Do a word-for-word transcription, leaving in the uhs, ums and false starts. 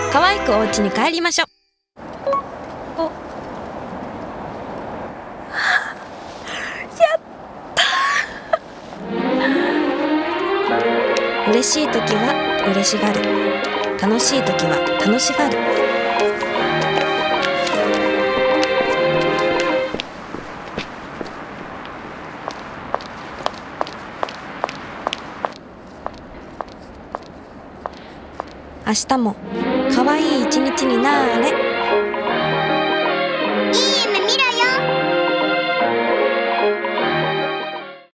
可愛くお家に帰りましょう。お、やった嬉しい時は嬉しがる、楽しい時は楽しがる。明日も可愛い一日になーれ。